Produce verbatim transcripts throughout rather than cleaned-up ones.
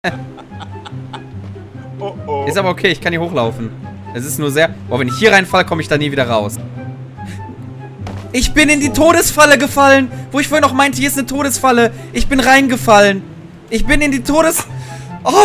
Oh oh. Ist aber okay, ich kann hier hochlaufen. Es ist nur sehr... Boah, wenn ich hier reinfalle, komme ich da nie wieder raus. Ich bin in die Todesfalle gefallen. Wo ich vorhin noch meinte, hier ist eine Todesfalle. Ich bin reingefallen. Ich bin in die Todes... Oh...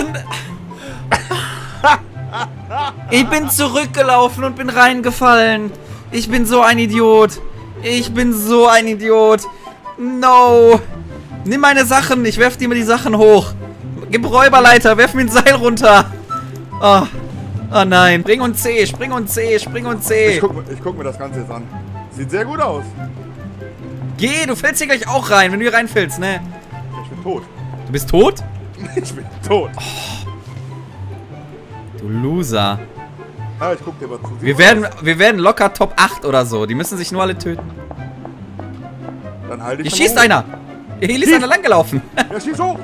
Ich bin zurückgelaufen und bin reingefallen. Ich bin so ein Idiot. Ich bin so ein Idiot. No. Nimm meine Sachen. Ich werf dir mal die Sachen hoch. Gib Räuberleiter. Werf mir ein Seil runter. Oh. Oh nein. Spring und C. Spring und C. Spring und C. Ich guck, ich guck mir das Ganze jetzt an. Sieht sehr gut aus. Geh. Du fällst hier gleich auch rein, wenn du hier reinfällst, ne? Ich bin tot. Du bist tot? Ich bin tot. Oh. Du Loser. Ah, ich guck dir mal zu. Wir werden, wir werden locker Top acht oder so. Die müssen sich nur alle töten. Dann halte ich. Hier schießt einer. Hier ist einer langgelaufen. Ja, schieß hoch.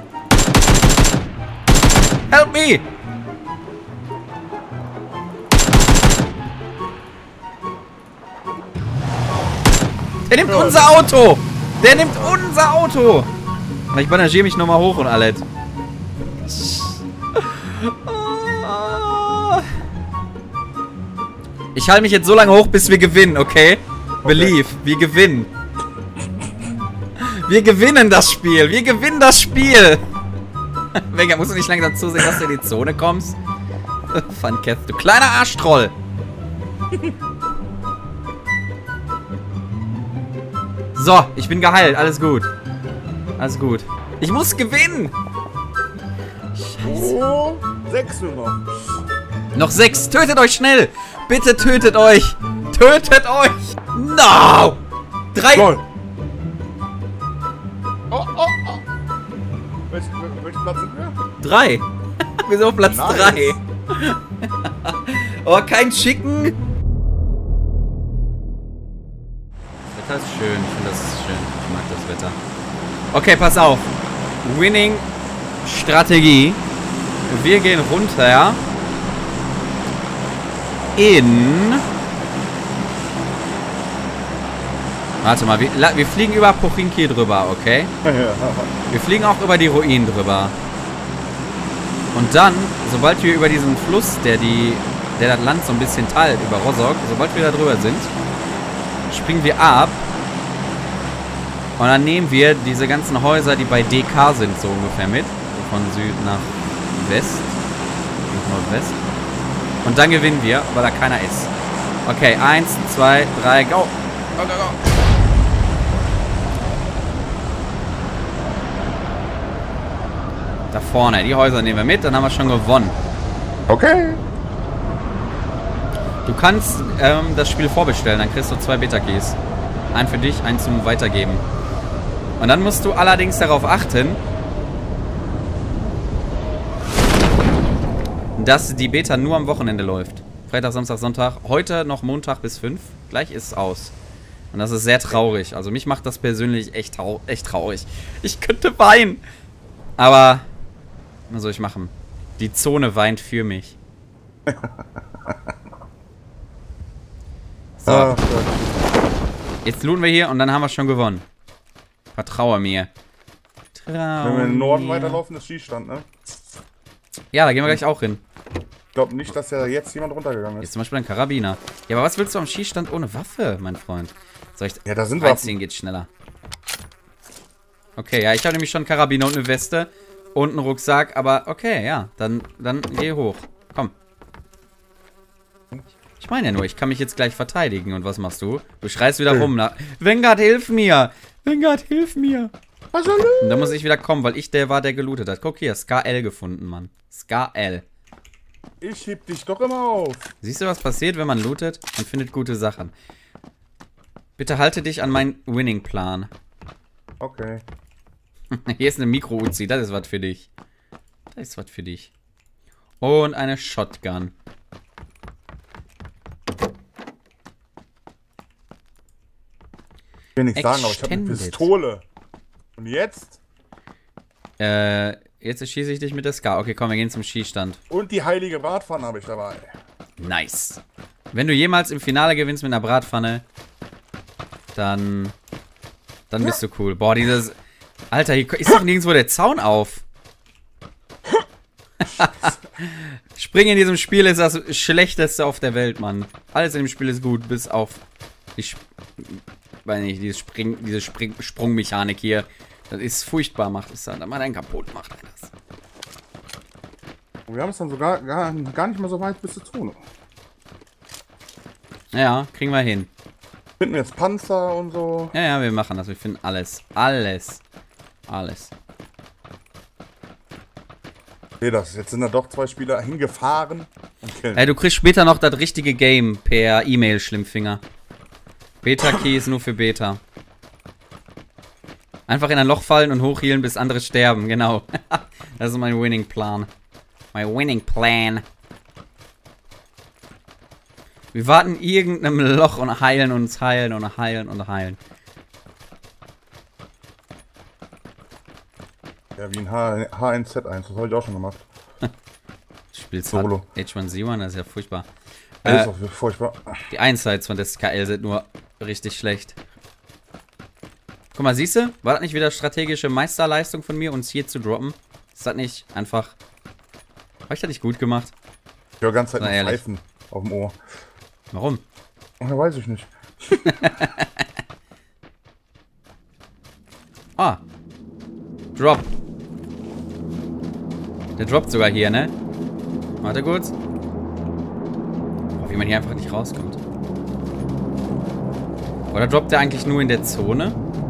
Help me. Der nimmt unser Auto. Der nimmt unser Auto. Ich bandagiere mich nochmal hoch und alles. Ich halte mich jetzt so lange hoch, bis wir gewinnen, okay? Believe, wir gewinnen. Wir gewinnen das Spiel. Wir gewinnen das Spiel. Vega, musst du nicht langsam zusehen, dass du in die Zone kommst? Fun Cat, du kleiner Arschtroll. So, ich bin geheilt. Alles gut. Alles gut. Ich muss gewinnen. Scheiße. Oh, sechs nur noch. Noch sechs. Tötet euch schnell. Bitte tötet euch. Tötet euch. No. Drei. Goal. Oh, oh, oh. Welch, welchen Platz sind wir? Drei. Wir sind auf Platz Nice. drei. Oh, kein Chicken. Das Wetter ist schön. Ich finde, das ist schön. Ich mag das Wetter. Okay, pass auf. Winning Strategie. Wir gehen runter in... Warte mal, wir, wir fliegen über Pochinki drüber, okay? Wir fliegen auch über die Ruinen drüber. Und dann, sobald wir über diesen Fluss, der die, der das Land so ein bisschen teilt, über Rossok, sobald wir da drüber sind, springen wir ab. Und dann nehmen wir diese ganzen Häuser, die bei D K sind, so ungefähr mit. Von Süd nach West. Nach Nordwest. Und dann gewinnen wir, weil da keiner ist. Okay, eins, zwei, drei, go! Go, go, go! Da vorne, die Häuser nehmen wir mit, dann haben wir schon gewonnen. Okay. Du kannst ähm, das Spiel vorbestellen, dann kriegst du zwei Beta-Keys. Einen für dich, einen zum Weitergeben. Und dann musst du allerdings darauf achten, dass die Beta nur am Wochenende läuft. Freitag, Samstag, Sonntag. Heute noch Montag bis fünf. Gleich ist es aus. Und das ist sehr traurig. Also mich macht das persönlich echt, trau echt traurig. Ich könnte weinen. Aber was soll ich machen? Die Zone weint für mich. So. Jetzt looten wir hier und dann haben wir schon gewonnen. Vertraue mir. Vertraue Wenn wir in den Norden mir. weiterlaufen, ist Schießstand, ne? Ja, da gehen wir gleich auch hin. Ich glaube nicht, dass ja jetzt jemand runtergegangen Jetzt ist. zum Beispiel ein Karabiner. Ja, aber was willst du am Schießstand ohne Waffe, mein Freund? Soll ich... Ja, da sind Waffen. Geht schneller. Okay, ja, ich habe nämlich schon einen Karabiner und eine Weste und einen Rucksack, aber okay, ja, dann, dann geh hoch. Komm. Ich meine ja nur, ich kann mich jetzt gleich verteidigen. Und was machst du? Du schreist wieder rum nach... Vanguard, hilf mir! Vanguard, hilf mir! Und dann muss ich wieder kommen, weil ich der war, der gelootet hat. Guck hier, Scar L gefunden, Mann. Scar L. Ich heb dich doch immer auf. Siehst du, was passiert, wenn man lootet? Man findet gute Sachen. Bitte halte dich an meinen Winning-Plan. Okay. Hier ist eine Mikro-Uzi, das ist was für dich. Das ist was für dich. Und eine Shotgun. Ich will nichts sagen, aber ich habe eine Extended. Pistole. Und jetzt? Äh, jetzt schieße ich dich mit der Scar. Okay, komm, wir gehen zum Schießstand. Und die heilige Bratpfanne habe ich dabei. Nice. Wenn du jemals im Finale gewinnst mit einer Bratpfanne, dann, dann bist du cool. Boah, dieses... Alter, hier ist doch nirgendwo der Zaun auf. Springen in diesem Spiel ist das Schlechteste auf der Welt, Mann. Alles in dem Spiel ist gut, bis auf die, Sp weiß nicht, diese, Spring diese Spring Sprungmechanik hier. Das ist furchtbar, macht es dann. Man einen kaputt macht er das. Und wir haben es dann sogar gar, gar nicht mehr so weit bis zur Zone. Ja, kriegen wir hin. Finden wir jetzt Panzer und so. Ja, ja, wir machen das. Wir finden alles. Alles. Alles. Nee, das. Jetzt sind da doch zwei Spieler hingefahren. Okay. Ey, du kriegst später noch das richtige Game per E-Mail, Schlimmfinger. Beta-Key ist nur für Beta. Einfach in ein Loch fallen und hochhealen, bis andere sterben. Genau. Das ist mein Winning-Plan. Mein Winning-Plan. Wir warten irgendeinem Loch und heilen uns, heilen und heilen und heilen. Ja, wie ein H eins Z eins. Das habe ich auch schon gemacht. Du spielst Solo. H eins Z eins, das ist ja furchtbar. Das Äh, ist auch furchtbar. die Einsides von der S K L sind nur richtig schlecht. Guck mal, siehst du? War das nicht wieder strategische Meisterleistung von mir, uns hier zu droppen? Ist das nicht einfach... Habe ich das nicht gut gemacht? Ich höre die ganze Zeit Na, noch ehrlich. Pfeifen auf dem Ohr. Warum? Ja, weiß ich nicht. Ah. Drop. Der droppt sogar hier, ne? Warte kurz. Oh, wie man hier einfach nicht rauskommt. Oder droppt der eigentlich nur in der Zone?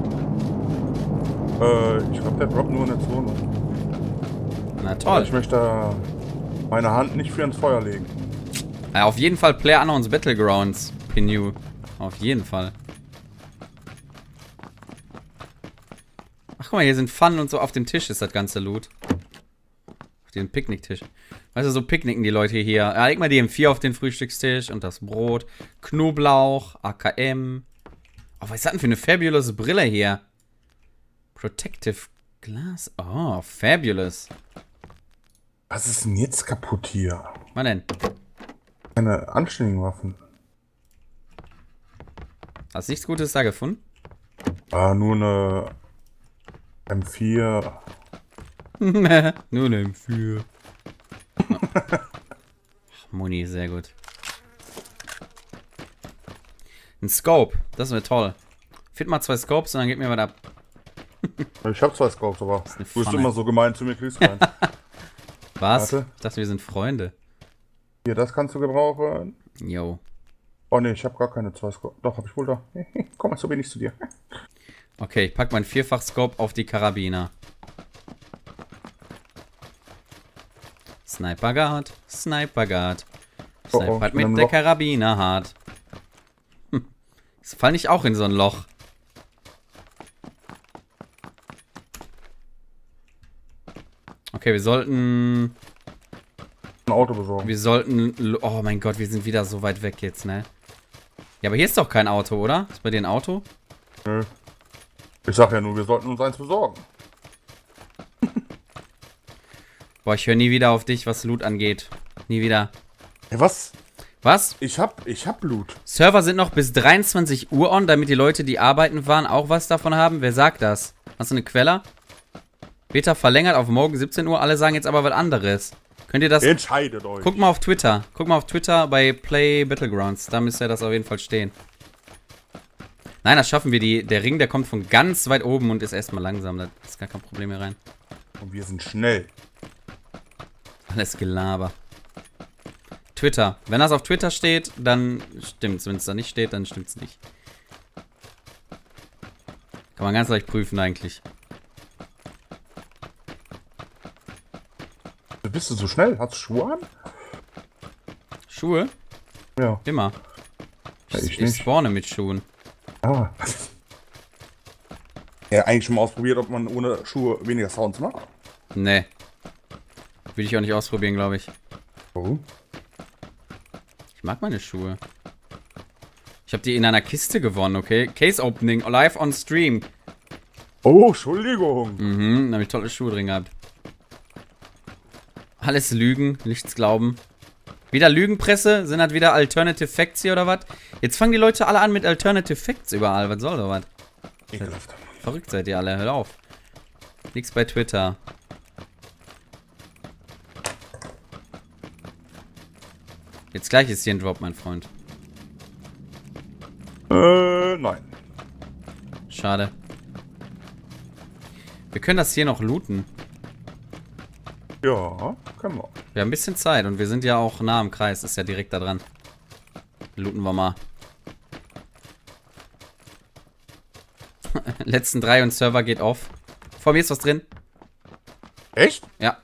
Äh, ich glaube, der droppt nur in der Zone. Na Aber toll. ich möchte da meine Hand nicht für ins Feuer legen. Ja, auf jeden Fall PlayerUnknown's Battlegrounds, Pinu. Auf jeden Fall. Ach guck mal, hier sind Pfannen und so auf dem Tisch ist das ganze Loot. Auf diesem Picknicktisch. Weißt du, so picknicken die Leute hier. Ja, leg mal die M vier auf den Frühstückstisch und das Brot. Knoblauch, A K M. Oh, was ist das denn für eine fabulous Brille hier? Protective Glass. Oh, fabulous. Was ist denn jetzt kaputt hier? Was denn? Keine anständigen Waffen. Hast du nichts Gutes da gefunden? Ah, nur eine M vier. Nur eine M vier. Ach, Muni, sehr gut. Ein Scope, das wäre toll. Find mal zwei Scopes und dann gib mir was ab. Ich habe zwei Scopes, aber eine du bist Pfanne. immer so gemein zu mir, kriegst du keinen. Was? Warte. Ich dachte, wir sind Freunde. Hier, das kannst du gebrauchen. Yo. Oh ne, ich habe gar keine zwei Scopes. Doch, habe ich wohl da. Komm mal so wenig zu dir. Okay, ich pack mein Vierfach-Scope auf die Karabiner. Sniper Guard, Sniper Guard. Oh, oh, Snipert ich bin im mit der Loch. Karabiner hart. Hm. Jetzt fall nicht auch in so ein Loch. Okay, wir sollten... Ein Auto besorgen. Wir sollten... Oh mein Gott, wir sind wieder so weit weg jetzt, ne? Ja, aber hier ist doch kein Auto, oder? Ist bei dir ein Auto? Nö. Ich sag ja nur, wir sollten uns eins besorgen. Boah, ich höre nie wieder auf dich, was Loot angeht. Nie wieder. Hey, was? Was? Ich hab, ich hab Blut. Server sind noch bis dreiundzwanzig Uhr on, damit die Leute, die arbeiten waren, auch was davon haben. Wer sagt das? Hast du eine Quelle? Beta verlängert auf morgen siebzehn Uhr. Alle sagen jetzt aber was anderes. Könnt ihr das... Entscheidet euch. Guck mal auf Twitter. Guck mal auf Twitter bei Play Battlegrounds. Da müsste das auf jeden Fall stehen. Nein, das schaffen wir. Die, der Ring, der kommt von ganz weit oben und ist erstmal langsam. Da ist gar kein Problem mehr rein. Und wir sind schnell. Alles Gelaber. Twitter. Wenn das auf Twitter steht, dann stimmt's. Wenn es da nicht steht, dann stimmt's nicht. Kann man ganz leicht prüfen eigentlich. Bist du so schnell? Hast du Schuhe an? Schuhe? Ja. Immer. Ja, ich ich nicht. spawne mit Schuhen. Ah. Ja, eigentlich schon mal ausprobiert, ob man ohne Schuhe weniger Sounds macht. Nee. Will ich auch nicht ausprobieren, glaube ich. Oh. Ich mag meine Schuhe. Ich habe die in einer Kiste gewonnen, okay? Case Opening, live on Stream. Oh, Entschuldigung. Mhm, da habe ich tolle Schuhe drin gehabt. Alles Lügen, nichts glauben. Wieder Lügenpresse? Sind das wieder Alternative Facts hier oder was? Jetzt fangen die Leute alle an mit Alternative Facts überall. Was soll da was? Ekelhaft. Verrückt seid ihr alle, hört auf. Nix bei Twitter. Jetzt gleich ist hier ein Drop, mein Freund. Äh, nein. Schade. Wir können das hier noch looten. Ja, können wir. Wir haben ein bisschen Zeit und wir sind ja auch nah am Kreis. Ist ja direkt da dran. Looten wir mal. Letzten drei und Server geht auf. Vor mir ist was drin. Echt? Ja.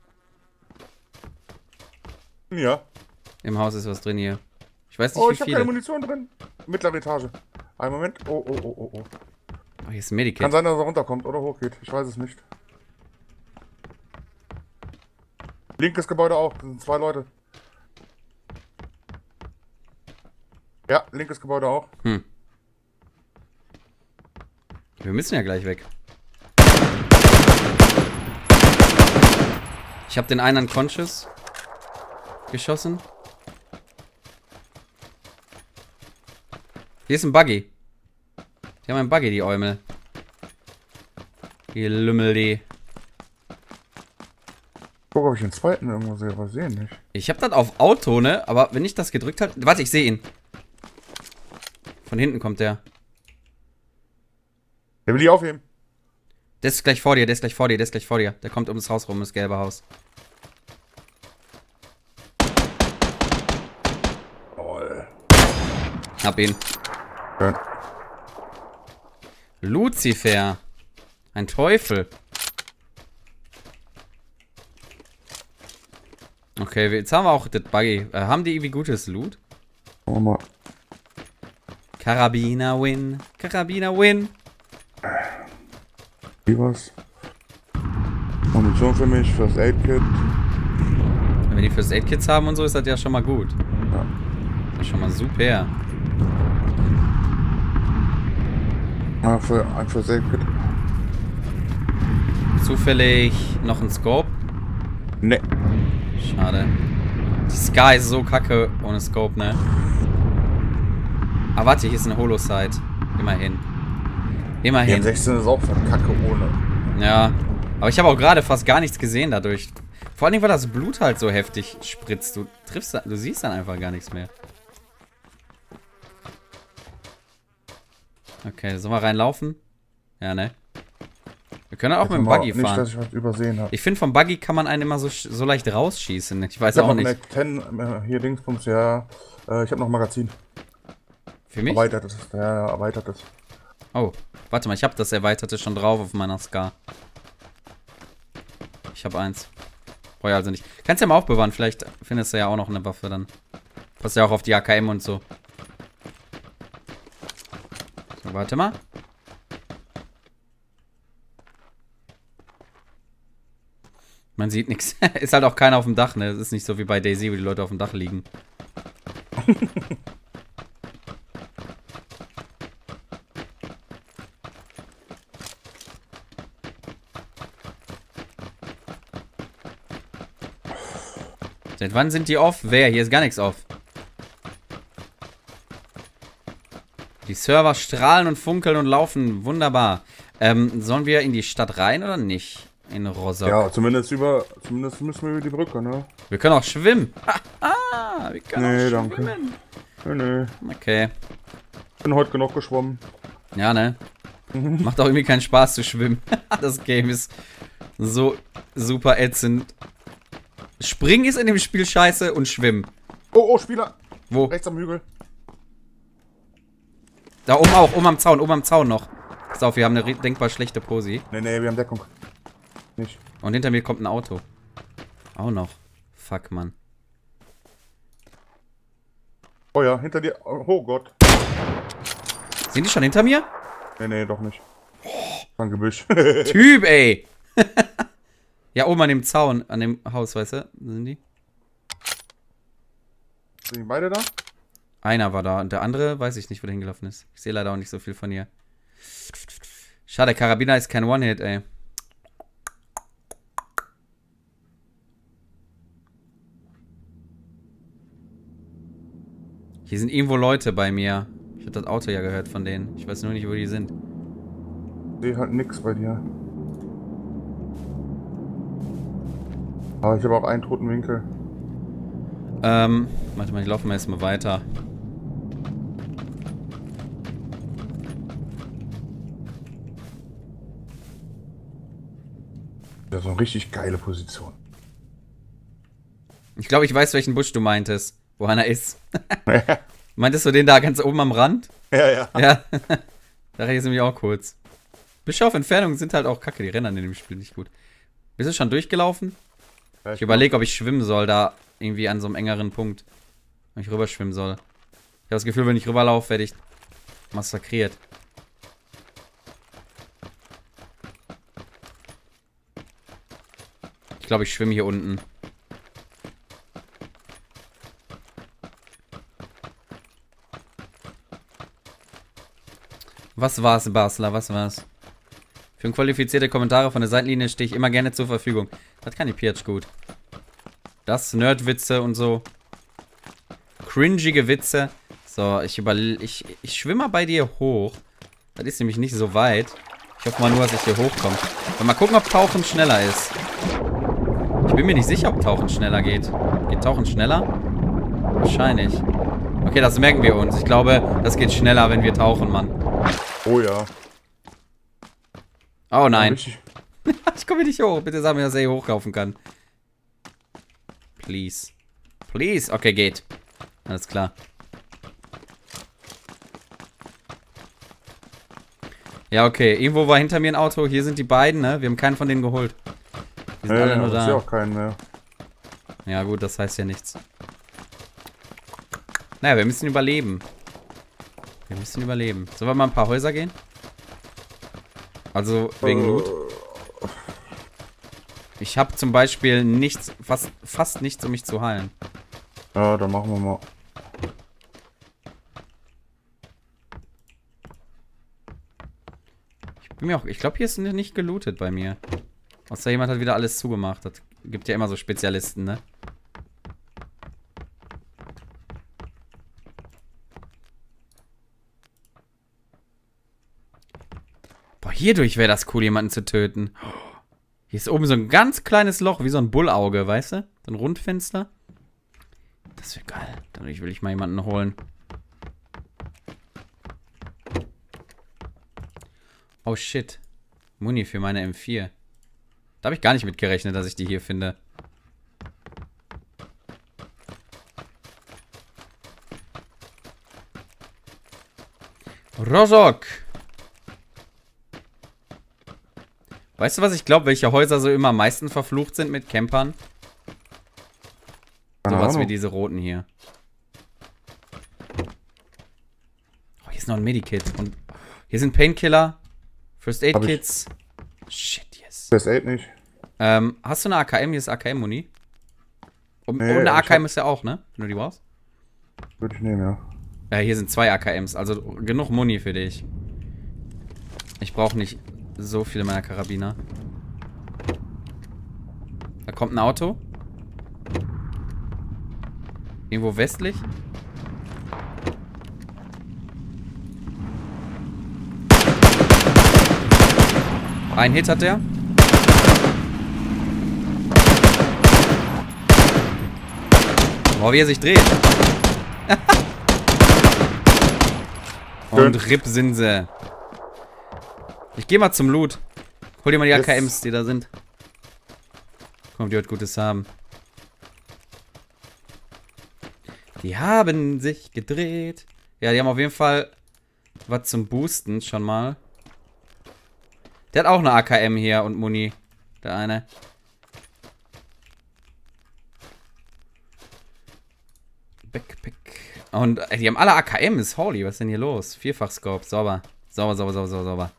Ja. Im Haus ist was drin hier. Ich weiß nicht, Oh, wie ich habe viele. keine Munition drin. Mittlere Etage. Einen Moment. Oh, oh, oh, oh, oh. Oh, hier ist ein Medikit. Kann sein, dass er runterkommt oder hochgeht. Ich weiß es nicht. Linkes Gebäude auch. Das sind zwei Leute. Ja, linkes Gebäude auch. Hm. Wir müssen ja gleich weg. Ich habe den einen unconscious geschossen. Hier ist ein Buggy. Die haben einen Buggy, die Eumel. Die Lümmel, die. Guck, ob ich den zweiten irgendwo sehe, aber sehen nicht. Ich habe das auf Auto, ne? Aber wenn ich das gedrückt habe... Warte, ich sehe ihn. Von hinten kommt der. Der will die aufheben. Der ist gleich vor dir, der ist gleich vor dir, der ist gleich vor dir. Der kommt um das Haus rum, das gelbe Haus. Oh, Hab ihn. schön. Lucifer. Ein Teufel. Okay, jetzt haben wir auch das Buggy. Äh, haben die irgendwie gutes Loot? Schauen wir mal. Karabiner Win. Karabiner Win. Wie was? Munition für mich, First Aid Kit. Wenn wir die First Aid Kits haben und so, ist das ja schon mal gut. Ja. Das ist schon mal super. Ah, für ein First Aid Kit. Zufällig noch ein Scope? Ne. Schade. Die Sky ist so kacke ohne Scope, ne? Ah, warte, hier ist eine Holo-Site. Immerhin. Immerhin. M sechzehn ist auch von Kacke ohne. Ja. Aber ich habe auch gerade fast gar nichts gesehen dadurch. Vor allem, weil das Blut halt so heftig spritzt. Du triffst, du siehst dann einfach gar nichts mehr. Okay, sollen wir reinlaufen? Ja, ne? Wir können auch mit dem Buggy nicht, fahren. dass ich was übersehen habe. Ich finde, vom Buggy kann man einen immer so, so leicht rausschießen. Ich weiß Ich habe auch noch nicht. eine zehn, äh, hier Dingsbums, ja. Äh, ich habe noch Magazin. Für mich? Erweitertes, ja, erweitertes. Oh, warte mal, ich habe das Erweiterte schon drauf auf meiner Scar. Ich habe eins. Brauche ich also nicht. Kannst ja mal aufbewahren, vielleicht findest du ja auch noch eine Waffe dann. Passt ja auch auf die A K M und so. So, warte mal. Man sieht nichts. Ist halt auch keiner auf dem Dach, ne? Das ist nicht so wie bei DayZ, wo die Leute auf dem Dach liegen. Seit wann sind die off? Wer? Hier ist gar nichts off. Die Server strahlen und funkeln und laufen wunderbar. Ähm, sollen wir in die Stadt rein oder nicht? In Rostock. Ja, zumindest über, zumindest müssen wir über die Brücke, ne? Wir können auch schwimmen. Ah, wir können Nee, auch danke. schwimmen. Nö, nö. Okay. Bin heute genug geschwommen. Ja, ne? Macht auch irgendwie keinen Spaß zu schwimmen. Das Game ist so super ätzend. Springen ist in dem Spiel scheiße und schwimmen. Oh, oh, Spieler! Wo? Rechts am Hügel. Da oben auch, oben am Zaun, oben am Zaun noch. Pass auf, wir haben eine denkbar schlechte Posi. Nee, nee, wir haben Deckung. Nicht. Und hinter mir kommt ein Auto. Auch noch. Fuck, Mann. Oh ja, hinter dir. Oh Gott. Sind die schon hinter mir? Nee, nee, doch nicht. Ein Gebüsch. Typ, ey! Ja, oben an dem Zaun, an dem Haus, weißt du? Sind die? Sind die beide da? Einer war da und der andere weiß ich nicht, wo der hingelaufen ist. Ich sehe leider auch nicht so viel von hier. Schade, Karabiner ist kein One-Hit, ey. Hier sind irgendwo Leute bei mir. Ich habe das Auto ja gehört von denen. Ich weiß nur nicht, wo die sind. Ich sehe halt nix bei dir. Aber ich habe auch einen toten Winkel. Ähm, warte mal, ich laufe mal erstmal weiter. Das ist eine richtig geile Position. Ich glaube, ich weiß, welchen Busch du meintest, wo einer ist. Meintest du den da ganz oben am Rand? Ja, ja. Ja. Da rede ich nämlich auch kurz. Büsche auf Entfernung sind halt auch kacke, die rennen in dem Spiel nicht gut. Bist du schon durchgelaufen? Ja, Ich überlege, ob ich schwimmen soll, da irgendwie an so einem engeren Punkt. Wenn ich rüberschwimmen soll. Ich habe das Gefühl, wenn ich rüberlaufe, werde ich massakriert. Ich glaube, ich schwimme hier unten. Was war's, Basler? Was war's? Für qualifizierte Kommentare von der Seitenlinie stehe ich immer gerne zur Verfügung. Das kann die Pirch gut. Das, Nerdwitze und so. Cringige Witze. So, ich überle... Ich, ich schwimme mal bei dir hoch. Das ist nämlich nicht so weit. Ich hoffe mal nur, dass ich hier hochkomme. Mal gucken, ob Tauchen schneller ist. Ich bin mir nicht sicher, ob Tauchen schneller geht. Geht Tauchen schneller? Wahrscheinlich. Okay, das merken wir uns. Ich glaube, das geht schneller, wenn wir tauchen, Mann. Oh ja. Oh nein. Ich Ich komme hier nicht hoch. Bitte sag mir, dass er hier hochlaufen kann. Please. Please. Okay, geht. Alles klar. Ja, okay. Irgendwo war hinter mir ein Auto. Hier sind die beiden, ne? Wir haben keinen von denen geholt. Die sind ja, alle nur ja, da. Ich sehe auch keinen mehr. Ja, gut, das heißt ja nichts. Naja, wir müssen überleben. Wir müssen überleben. Sollen wir mal ein paar Häuser gehen? Also, wegen Loot. Ich habe zum Beispiel nichts, fast, fast nichts, um mich zu heilen. Ja, dann machen wir mal. Ich bin mir auch, ich glaube, hier ist nicht gelootet bei mir. Außer jemand hat wieder alles zugemacht. Das gibt ja immer so Spezialisten, ne? Boah, hierdurch wäre das cool, jemanden zu töten. Hier ist oben so ein ganz kleines Loch, wie so ein Bullauge, weißt du? So ein Rundfenster. Das wäre geil. Dadurch will ich mal jemanden holen. Oh shit. Muni für meine M vier. Da habe ich gar nicht mit gerechnet, dass ich die hier finde. Rozok! Weißt du, was ich glaube, welche Häuser so immer am meisten verflucht sind mit Campern? Sowas wie diese roten hier. Oh, hier ist noch ein Medikit. Und hier sind Painkiller. First Aid Kits. Shit, yes. First Aid nicht. Ähm, hast du eine A K M? Hier ist A K M-Muni. Und, Nee, und eine A K M hab... ist ja auch, ne? Wenn du die brauchst. Würde ich nehmen, ja. Ja, hier sind zwei A K Ms. Also genug Muni für dich. Ich brauche nicht so viele meiner Karabiner. Da kommt ein Auto. Irgendwo westlich. Ein Hit hat der. Boah, wie er sich dreht. Und Rip sind sie. Ich geh mal zum Loot. Hol dir mal die A K Ms, die da sind. Komm, die wird Gutes haben. Die haben sich gedreht. Ja, die haben auf jeden Fall was zum Boosten schon mal. Der hat auch eine A K M hier und Muni. Der eine. Backpack. Und äh, die haben alle A K Ms. Holy, was ist denn hier los? Vierfach-Scope. Sauber. Sauber, sauber, sauber, sauber, sauber.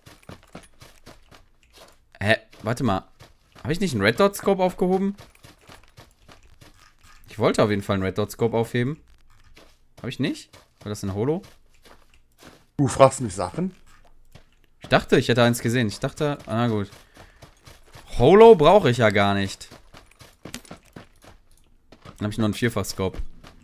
Hä? Warte mal. Habe ich nicht einen Red Dot Scope aufgehoben? Ich wollte auf jeden Fall einen Red Dot Scope aufheben. Habe ich nicht? War das ein Holo? Du fragst mich Sachen? Ich dachte, ich hätte eins gesehen. Ich dachte, na gut. Holo brauche ich ja gar nicht. Dann habe ich nur einen Vierfach-Scope.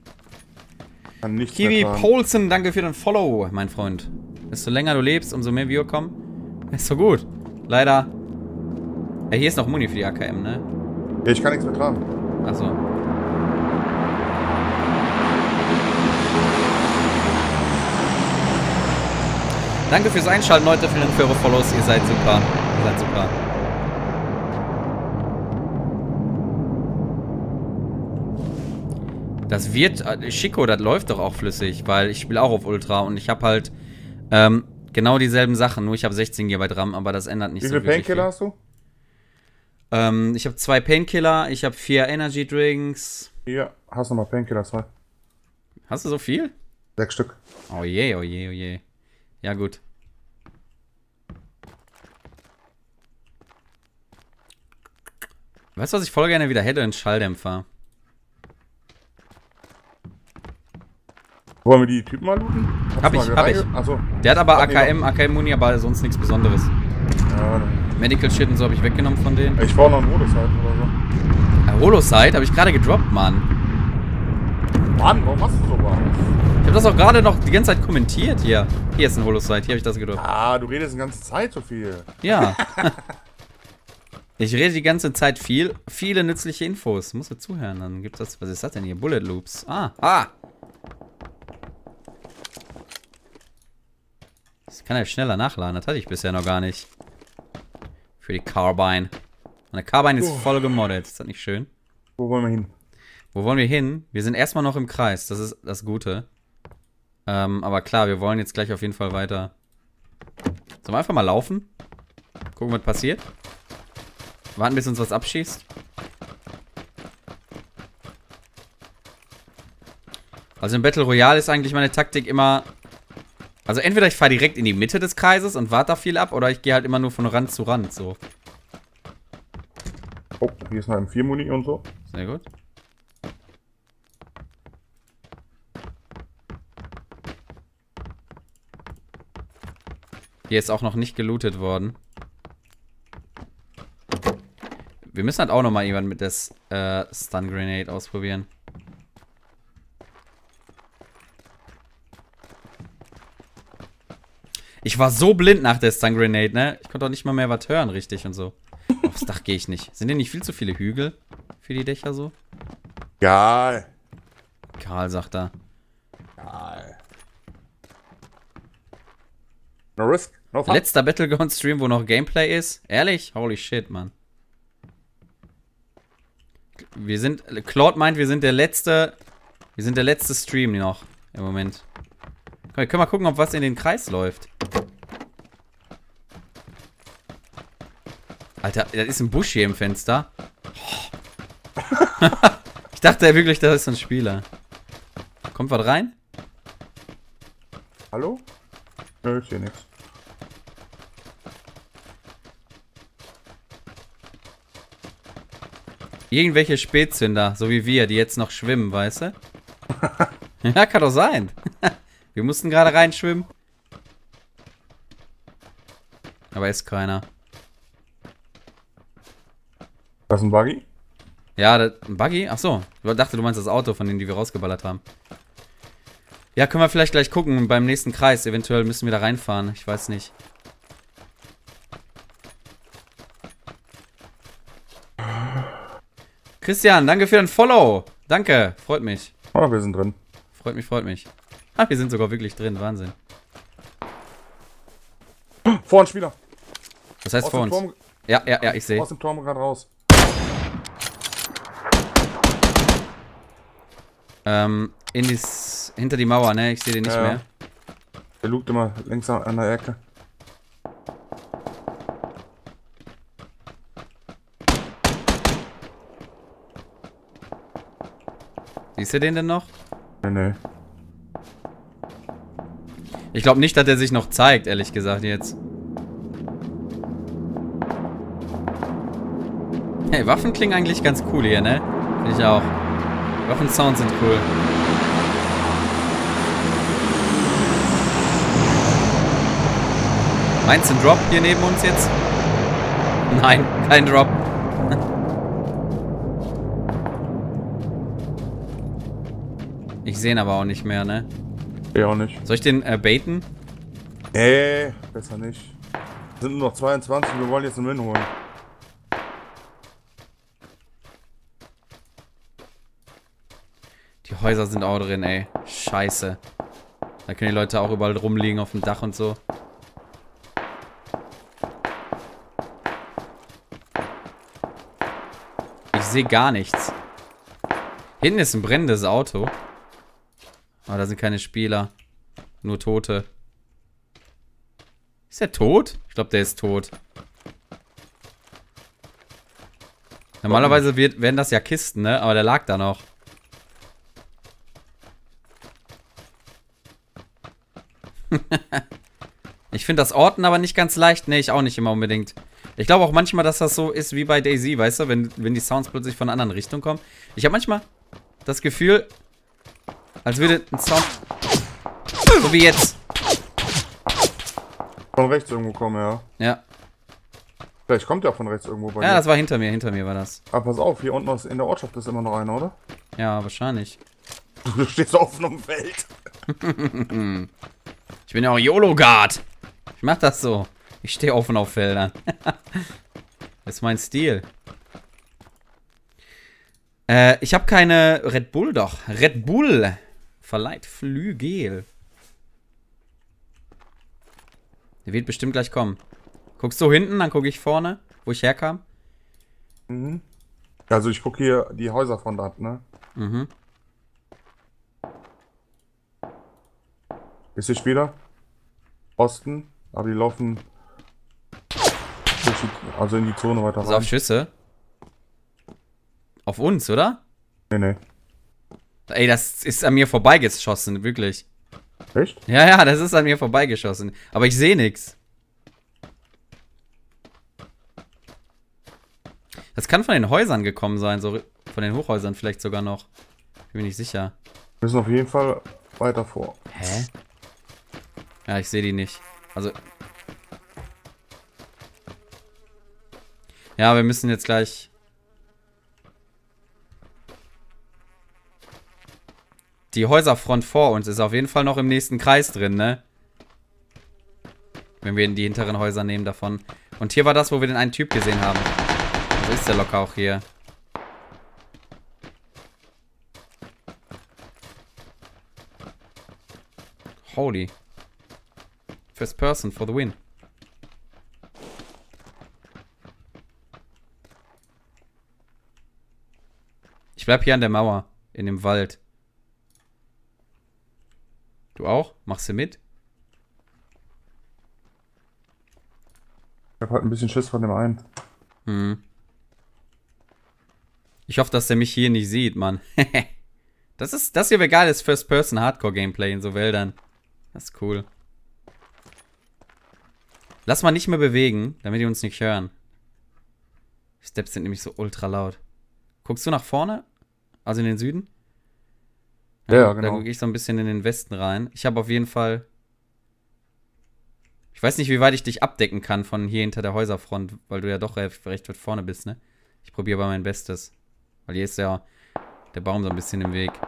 Kiwi Paulsen, danke für den Follow, mein Freund. Desto länger du lebst, umso mehr Viewer kommen. Ist so gut. Leider. Ja, hier ist noch Muni für die A K M, ne? Ja, ich kann nichts mehr tragen. Achso. Danke fürs Einschalten, Leute. Vielen Dank für eure Follows. Ihr seid super. Ihr seid super. Das wird... Chico, das läuft doch auch flüssig, weil ich spiele auch auf Ultra und ich habe halt ähm, genau dieselben Sachen, nur ich habe sechzehn Gigabyte RAM, aber das ändert nicht so viel. Wie viele Painkiller hast du? Ähm, ich habe zwei Painkiller, ich habe vier Energy Drinks. Hier, hast du noch mal Painkiller, zwei. Hast du so viel? Sechs Stück. Oh je, oh je, oh je. Ja, gut. Weißt du, was ich voll gerne wieder hätte? Ein Schalldämpfer. Wollen wir die Typen mal looten? Hast Hab du ich, mal hab ich. reinge- Achso. Der hat aber Ach, A K M, A K M-Muni, aber sonst nichts Besonderes. Ja, dann- Medical Shit und so habe ich weggenommen von denen. ich brauche noch einen Modus halt oder so. Äh, Holosite habe ich gerade gedroppt, Mann. Mann, warum machst du sowas? Ich habe das auch gerade noch die ganze Zeit kommentiert hier. Hier ist ein Holosite, hier habe ich das gedroppt. Ah, du redest die ganze Zeit so viel. Ja. Ich rede die ganze Zeit viel. Viele nützliche Infos. Muss mir zuhören, dann gibt das. Was ist das denn hier? Bullet Loops. Ah, ah. Das kann ja schneller nachladen. Das hatte ich bisher noch gar nicht. Für die Carbine. Meine Carbine ist Oh. voll gemoddet. Ist das nicht schön? Wo wollen wir hin? Wo wollen wir hin? Wir sind erstmal noch im Kreis. Das ist das Gute. Ähm, aber klar, wir wollen jetzt gleich auf jeden Fall weiter. Sollen wir einfach mal laufen? Gucken, was passiert. Warten, bis uns was abschießt. Also im Battle Royale ist eigentlich meine Taktik immer... Also entweder ich fahre direkt in die Mitte des Kreises und warte da viel ab, oder ich gehe halt immer nur von Rand zu Rand, so. Oh, hier ist noch M vier Muni und so. Sehr gut. Hier ist auch noch nicht gelootet worden. Wir müssen halt auch nochmal jemand mit der äh, Stun Grenade ausprobieren. Ich war so blind nach der Stun Grenade, ne? Ich konnte auch nicht mal mehr was hören, richtig und so. Aufs Dach gehe ich nicht. Sind denn nicht viel zu viele Hügel für die Dächer so? Geil. Karl sagt da. Geil. No risk, no fun. Letzter Battleground Stream, wo noch Gameplay ist? Ehrlich? Holy shit, Mann. Wir sind, Claude meint, wir sind der letzte, wir sind der letzte Stream noch im Moment. Komm, wir können mal gucken, ob was in den Kreis läuft. Alter, das ist ein Busch hier im Fenster. Oh. Ich dachte wirklich, das ist ein Spieler. Kommt was rein? Hallo? Nö, ich sehe nichts. Irgendwelche Spätzünder, so wie wir, die jetzt noch schwimmen, weißt du? Ja, kann doch sein. Wir mussten gerade reinschwimmen. Aber ist keiner. Das ist ein Buggy? Ja, das, ein Buggy? Achso, ich dachte, du meinst das Auto, von dem die wir rausgeballert haben. Ja, können wir vielleicht gleich gucken beim nächsten Kreis. Eventuell müssen wir da reinfahren. Ich weiß nicht. Christian, danke für dein Follow. Danke, freut mich. Oh, wir sind drin. Freut mich, freut mich. Ah, wir sind sogar wirklich drin, Wahnsinn. Vor uns Spieler. Das heißt Aus vor dem uns. Turm, Ja, ja, ja, ich sehe. aus dem Turm gerade raus. Ähm, in dies, hinter die Mauer, ne? Ich sehe den nicht Ja. mehr. Der lugt immer links an der Ecke. Siehst du den denn noch? Nee, nee. Ich glaube nicht, dass er sich noch zeigt, ehrlich gesagt, jetzt. Hey, Waffen klingen eigentlich ganz cool hier, ne? Finde ich auch. Waffensounds sind cool. Meinst du ein Drop hier neben uns jetzt? Nein, kein Drop. Ich sehe ihn aber auch nicht mehr, ne? Ich auch nicht. Soll ich den äh, baiten? Nee, besser nicht. Es sind nur noch zweiundzwanzig, wir wollen jetzt einen Win holen. Die Häuser sind auch drin, ey. Scheiße. Da können die Leute auch überall rumliegen auf dem Dach und so. sehe gar nichts. Hinten ist ein brennendes Auto. Aber da sind keine Spieler. Nur Tote. Ist der tot? Ich glaube, der ist tot. Normalerweise wird, werden das ja Kisten, ne? Aber der lag da noch. Ich finde das Orten aber nicht ganz leicht. Ne, ich auch nicht immer unbedingt. Ich glaube auch manchmal, dass das so ist wie bei DayZ, weißt du? Wenn, wenn die Sounds plötzlich von einer anderen Richtung kommen. Ich habe manchmal das Gefühl, als würde ein Sound... So wie jetzt. Von rechts irgendwo kommen, ja. Ja. Vielleicht kommt ja von rechts irgendwo bei Ja, dir. das war hinter mir. Hinter mir war das. Aber pass auf, hier unten in der Ortschaft ist immer noch einer, oder? Ja, wahrscheinlich. Du stehst auf einem Feld. Ich bin ja auch YOLO-Guard. Ich mach das so. Ich stehe offen auf Feldern. Das ist mein Stil. Äh, ich habe keine Red Bull doch. Red Bull verleiht Flügel. Der wird bestimmt gleich kommen. Guckst du hinten, dann gucke ich vorne, wo ich herkam. Mhm. Also ich gucke hier die Häuserfront ab, ne? Mhm. Ist hier Spieler? Osten, aber die laufen durch die, also in die Zone weiter Also auf rein. Schüsse. Auf uns, oder? Nee, nee. Ey, das ist an mir vorbeigeschossen, wirklich. Echt? Ja, ja, das ist an mir vorbeigeschossen. Aber ich sehe nichts. Das kann von den Häusern gekommen sein, so von den Hochhäusern vielleicht sogar noch. Bin mir nicht sicher. Wir müssen auf jeden Fall weiter vor. Hä? Ja, ich sehe die nicht. Also. Ja, wir müssen jetzt gleich. Die Häuserfront vor uns ist auf jeden Fall noch im nächsten Kreis drin, ne? Wenn wir die hinteren Häuser nehmen davon. Und hier war das, wo wir den einen Typ gesehen haben. So ist der locker auch hier. Holy. First person for the win. Ich bleib hier an der Mauer. In dem Wald. Du auch? Machst du mit? Ich hab halt ein bisschen Schiss von dem einen. Hm. Ich hoffe, dass der mich hier nicht sieht, Mann. Das ist, das hier wäre geiles First-Person-Hardcore-Gameplay in so Wäldern. Das ist cool. Lass mal nicht mehr bewegen, damit die uns nicht hören. Die Steps sind nämlich so ultra laut. Guckst du nach vorne? Also in den Süden? Ja, ja, Da genau. gucke ich so ein bisschen in den Westen rein. Ich habe auf jeden Fall... Ich weiß nicht, wie weit ich dich abdecken kann von hier hinter der Häuserfront, weil du ja doch recht, recht weit vorne bist, ne? Ich probiere aber mein Bestes. Weil hier ist ja der Baum so ein bisschen im Weg.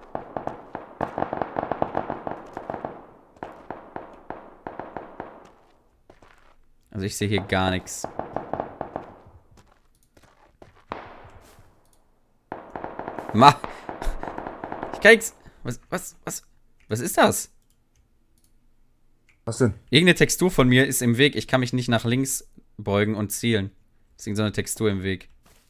Also ich sehe hier gar nichts. Ma! Ich kann nix. Was, was, was? Was ist das? Was denn? Irgendeine Textur von mir ist im Weg. Ich kann mich nicht nach links beugen und zielen. Deswegen so eine Textur im Weg.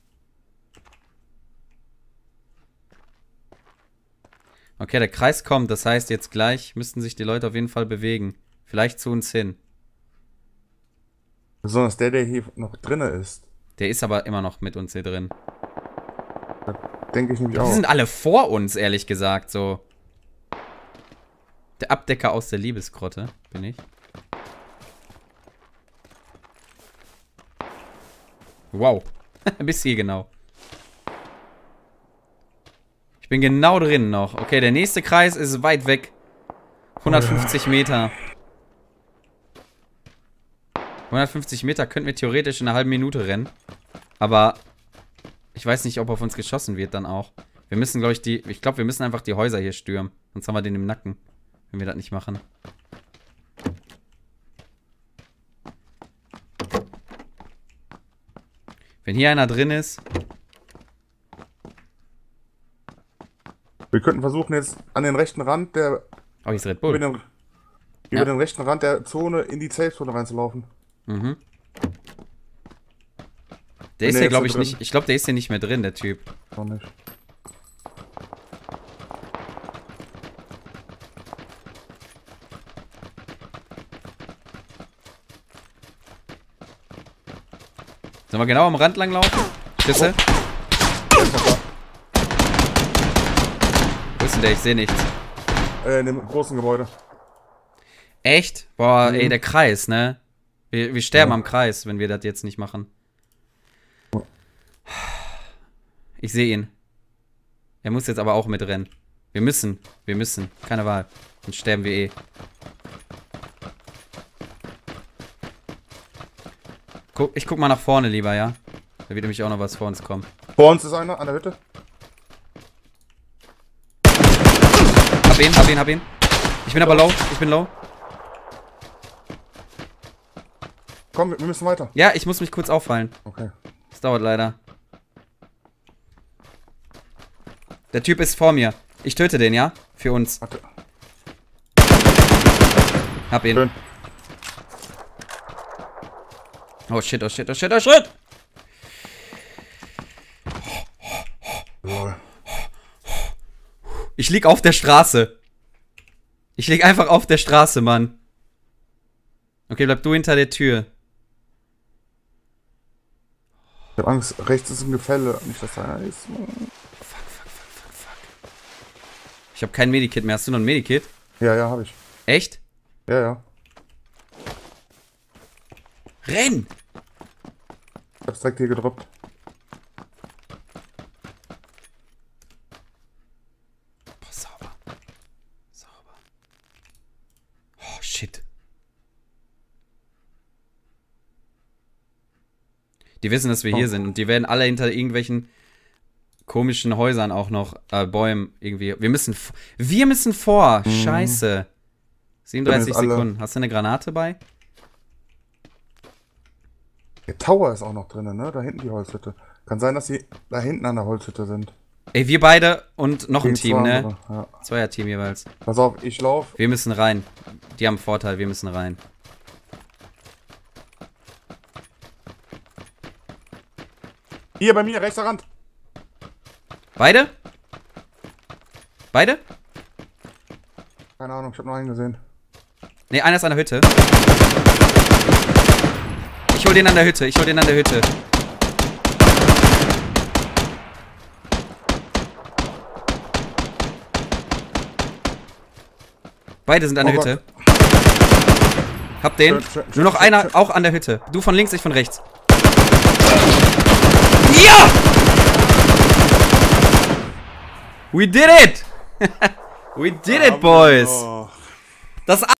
Okay, der Kreis kommt. Das heißt, jetzt gleich müssten sich die Leute auf jeden Fall bewegen. Vielleicht zu uns hin. Besonders der, der hier noch drinne ist. Der ist aber immer noch mit uns hier drin. Denke ich nämlich Die auch. sind alle vor uns, ehrlich gesagt, so. Der Abdecker aus der Liebesgrotte bin ich. Wow. Bis hier genau. Ich bin genau drin noch. Okay, der nächste Kreis ist weit weg. hundertfünfzig Meter. hundertfünfzig Meter könnten wir theoretisch in einer halben Minute rennen. Aber ich weiß nicht, ob auf uns geschossen wird dann auch. Wir müssen, glaube ich, die... Ich glaube, wir müssen einfach die Häuser hier stürmen. Sonst haben wir den im Nacken. Wenn wir das nicht machen. Wenn hier einer drin ist... Wir könnten versuchen jetzt an den rechten Rand der... Oh, hier ist Red Über Bull. den, über Ja. den rechten Rand der Zone in die Safe-Zone reinzulaufen. Mhm. Der ist hier, glaube ich, nicht. Ich glaube, der ist hier nicht mehr drin, der Typ. Auch nicht. Sollen wir genau am Rand langlaufen? Schüsse? Oh. Wo ist denn der? Ich sehe nichts. Äh, in dem großen Gebäude. Echt? Boah, Mhm. ey, der Kreis, ne? Wir, wir sterben Ja. am Kreis, wenn wir das jetzt nicht machen. Ich sehe ihn. Er muss jetzt aber auch mitrennen. Wir müssen. Wir müssen. Keine Wahl. Sonst sterben wir eh. Guck, ich guck mal nach vorne lieber, ja? Da wird nämlich auch noch was vor uns kommen. Vor uns ist einer an der Hütte. Hab ihn, hab ihn, hab ihn. Ich bin aber low. Ich bin low. Komm, wir müssen weiter. Ja, ich muss mich kurz auffallen. Okay. Das dauert leider. Der Typ ist vor mir. Ich töte den, ja? Für uns. Warte. Hab ihn. Schön. Oh shit, oh shit, oh shit, oh shit! Lol. Ich lieg auf der Straße. Ich lieg einfach auf der Straße, Mann. Okay, bleib du hinter der Tür. Ich hab Angst, rechts ist ein Gefälle. Nicht, dass da einer ist. Fuck, fuck, fuck, fuck, fuck. Ich hab kein Medikit mehr. Hast du noch ein Medikit? Ja, ja, hab ich. Echt? Ja, ja. Renn! Ich hab's direkt hier gedroppt. Boah, sauber. Sauber. Oh, shit. Die wissen, dass wir Oh. hier sind und die werden alle hinter irgendwelchen komischen Häusern auch noch, äh, Bäumen irgendwie. Wir müssen, v- wir müssen vor. Mhm. Scheiße. siebenunddreißig Alle- Sekunden. Hast du eine Granate bei? Der Tower ist auch noch drin, ne? Da hinten die Holzhütte. Kann sein, dass sie da hinten an der Holzhütte sind. Ey, wir beide und noch ein Gegen Team, zwei ne? andere. Ja. Zweier-Team jeweils. Pass auf, ich lauf. Wir müssen rein. Die haben einen Vorteil, wir müssen rein. Hier bei mir, rechter Rand. Beide? Beide? Keine Ahnung, ich hab noch einen gesehen. Ne, einer ist an der Hütte. Ich hol den an der Hütte, ich hol den an der Hütte. Beide sind an der Oh Hütte. Hab den. Schön, schön, Nur noch schön, einer schön. auch an der Hütte. Du von links, ich von rechts. Ja! We did it! We did it, boys! Das